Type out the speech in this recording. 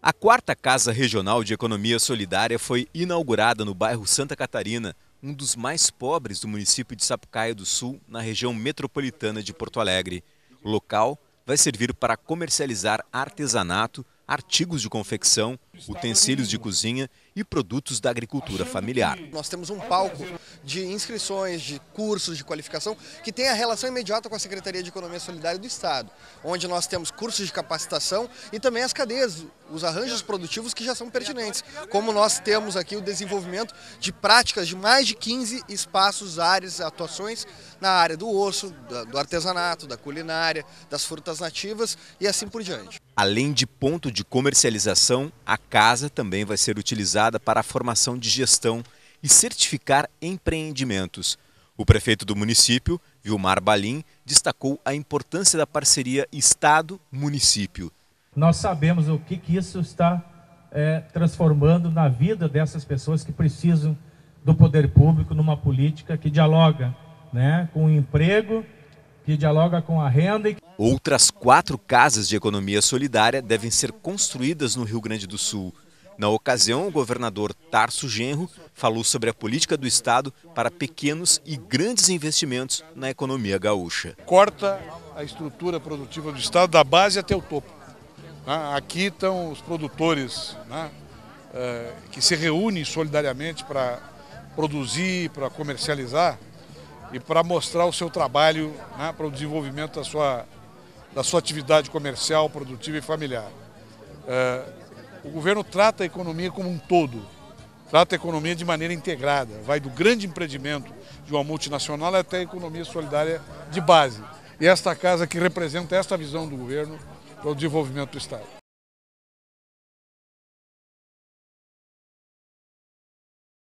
A 4ª Casa Regional de Economia Solidária foi inaugurada no bairro Santa Catarina, um dos mais pobres do município de Sapucaia do Sul, na região metropolitana de Porto Alegre. O local vai servir para comercializar artesanato, artigos de confecção, utensílios de cozinha e produtos da agricultura familiar. Nós temos um palco de inscrições, de cursos de qualificação que tem a relação imediata com a Secretaria de Economia Solidária do Estado, onde nós temos cursos de capacitação e também as cadeias, os arranjos produtivos que já são pertinentes, como nós temos aqui o desenvolvimento de práticas de mais de 15 espaços, áreas, atuações na área do osso, do artesanato, da culinária, das frutas nativas e assim por diante. Além de ponto de comercialização, a casa também vai ser utilizada para a formação de gestão e certificar empreendimentos. O prefeito do município, Vilmar Balim, destacou a importância da parceria Estado-município. Nós sabemos o que isso está transformando na vida dessas pessoas que precisam do poder público numa política que dialoga, com o emprego, que dialoga com a renda. Outras 4 casas de economia solidária devem ser construídas no Rio Grande do Sul. Na ocasião, o governador Tarso Genro falou sobre a política do Estado para pequenos e grandes investimentos na economia gaúcha. Corta a estrutura produtiva do Estado da base até o topo. Aqui estão os produtores que se reúnem solidariamente para produzir, para comercializar e para mostrar o seu trabalho para o desenvolvimento da sua atividade comercial, produtiva e familiar. O governo trata a economia como um todo, trata a economia de maneira integrada, vai do grande empreendimento de uma multinacional até a economia solidária de base. E esta casa que representa esta visão do governo para o desenvolvimento do Estado.